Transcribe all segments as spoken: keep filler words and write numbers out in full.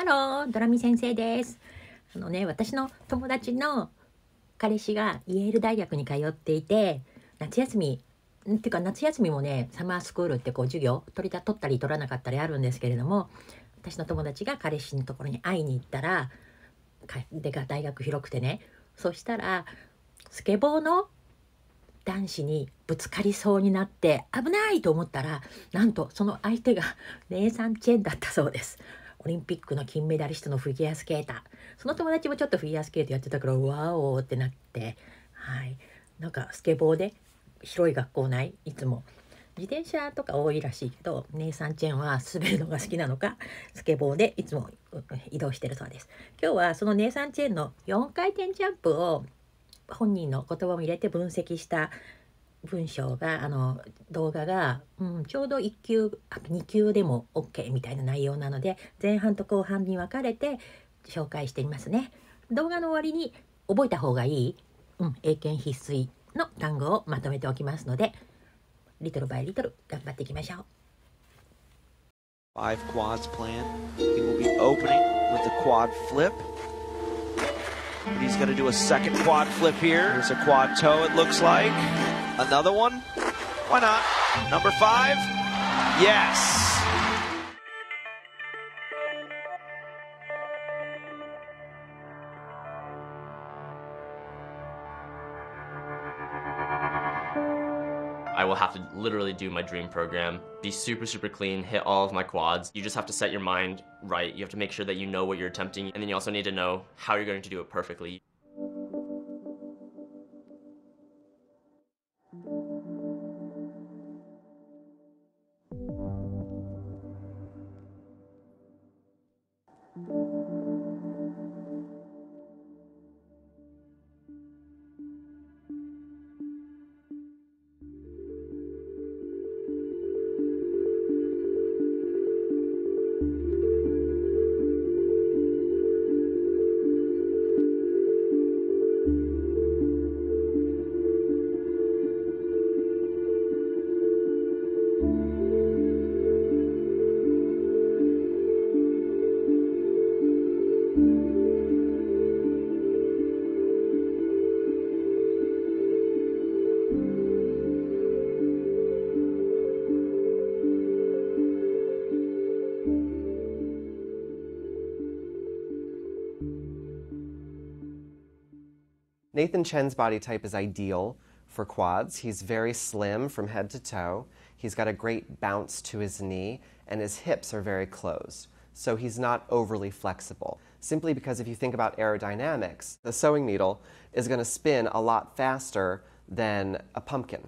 ハロー、ドラミ先生です。あのね、私の友達の彼氏がイェール大学に通っていて、夏休み、んっていうか夏休みもね、サマースクールってこう授業取りた取ったり取らなかったりあるんですけれども、私の友達が彼氏のところに会いに行ったら、かでが大学広くてね、そしたらスケボーの男子にぶつかりそうになって危ないと思ったら、なんとその相手がネイサン・チェンだったそうです。オリンピックの金メダリストのフィギュアスケーター。その友達もちょっとフィギュアスケートやってたからワオーってなって、はい、なんかスケボーで広い学校内いつも自転車とか多いらしいけど、ネイサン・チェンは滑るのが好きなのかスケボーでいつも移動してるそうです。今日はそのネイサン・チェンのよんかい転ジャンプを本人の言葉も入れて分析した文章があの動画が、うん、ちょうどいっ級あに級でも OK みたいな内容なので、前半と後半に分かれて紹介していますね。動画の終わりに覚えた方がいい、うん、英検必須の単語をまとめておきますので、リトルバイリトル頑張っていきましょう。 Five quads plan. He will be opening with a quad flip. And he's going to do a second quad flip here. There's a quad toe, it looks like. Another one? Why not? Number five? Yes! I will have to literally do my dream program, be super, super clean, hit all of my quads. You just have to set your mind right. You have to make sure that you know what you're attempting, and then you also need to know how you're going to do it perfectly. Nathan Chen's body type is ideal for quads. He's very slim from head to toe. He's got a great bounce to his knee, and his hips are very closed. So he's not overly flexible. Simply because if you think about aerodynamics, the sewing needle is going to spin a lot faster than a pumpkin.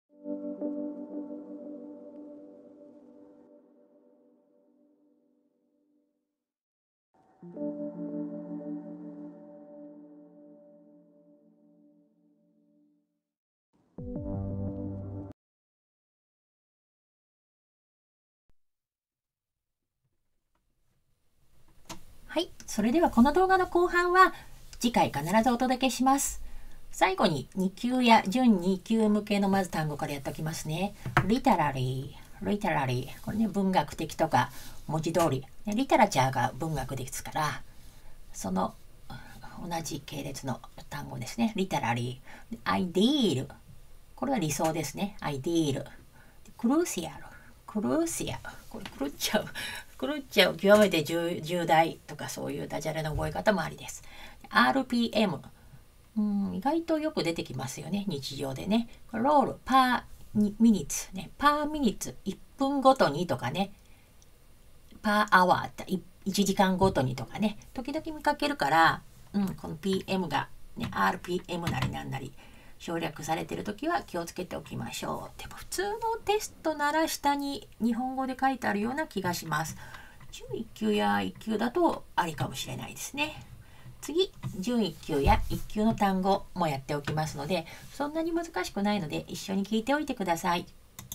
はい、それではこの動画の後半は次回必ずお届けします。最後にに級や準に級向けのまず単語からやっておきますね。リタラリー、リタラリー。これね、文学的とか文字通り。リタラチャーが文学ですから、その同じ系列の単語ですね。リタラリー。アイディール。これは理想ですね。アイディール。クルーシアル。クルーシアル。これ狂っちゃう。狂っちゃう。極めて重大とかそういうダジャレの覚え方もありです。アールピーエム。うん、意外とよく出てきますよね。日常でね。ロール、パーミニッツ。ね、パーミニッツ。いっぷんごとにとかね。パーアワーっていちじかんごとにとかね。時々見かけるから、うん、この ピーエム が、ね、アールピーエム なりなんなり省略されてるときは気をつけておきましょう。でも普通のテストなら下に日本語で書いてあるような気がします。準いっ級やいっ級だとありかもしれないですね。次、準いっ級やいっ級の単語もやっておきますので、そんなに難しくないので一緒に聞いておいてください。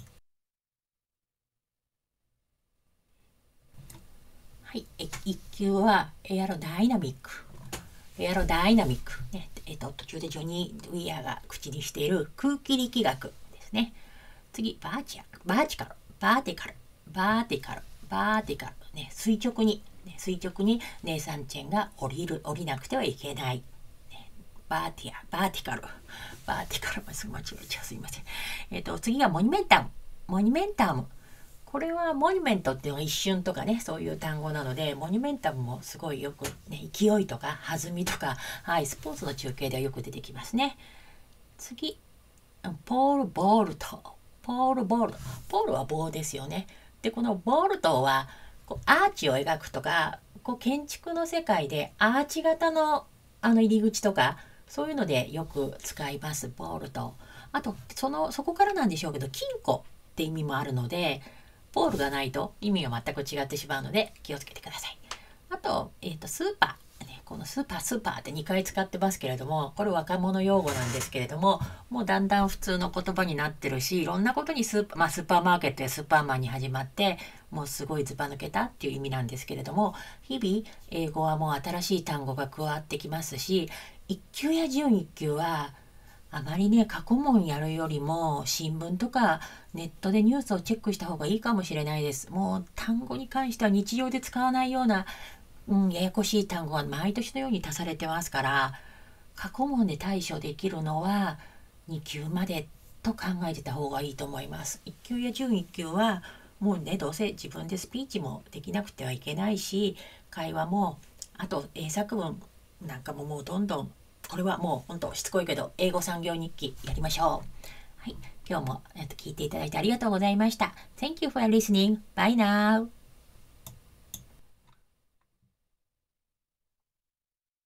はい、いっ級はエアロダイナミック。エアロダイナミック。ね、えっと、途中でジョニー・ウィアが口にしている空気力学ですね。次、バーチャル、バーチカル、バーティカル、バーティカル、バーティカル。ね、垂直にね、垂直にネイサン・チェンが降りる降りなくてはいけない。バーティア、バーティカル。バーティカル、間違えちゃう。すいません。えっと、次がモニュメンタム。モニュメンタム。これはモニュメントっていうのが一瞬とかね、そういう単語なので、モニュメンタムもすごいよくね、勢いとか弾みとか、はい、スポーツの中継ではよく出てきますね。次、ポール・ボルト。ポール・ボルト。ポールは棒ですよね。で、このボルトは、こうアーチを描くとか、こう建築の世界でアーチ型のあの入り口とか、そういうのでよく使います、ボルト。あと、その、そこからなんでしょうけど、金庫って意味もあるので、ボールがないと意味が全く違ってしまうので気をつけてください。あと、えっと、スーパー。ね、このスーパー、スーパーってにかい使ってますけれども、これ若者用語なんですけれども、もうだんだん普通の言葉になってるし、いろんなことにスーパー、まあ、スーパーマーケットやスーパーマンに始まって、もうすごいずば抜けたっていう意味なんですけれども、日々、英語はもう新しい単語が加わってきますし、いっ級や準いっ級は、あまりね、過去問やるよりも、新聞とかネットでニュースをチェックした方がいいかもしれないです。もう単語に関しては日常で使わないような、うん、ややこしい単語が毎年のように足されてますから、過去問で対処できるのはに級までと考えてた方がいいと思います。いっ級や準いっ級は、もうね、どうせ自分でスピーチもできなくてはいけないし、会話も、あと英作文なんかももうどんどん、これはもう本当しつこいけど、英語産業日記やりましょう。はい、今日も聞いていただいてありがとうございました。Thank you for listening. Bye now.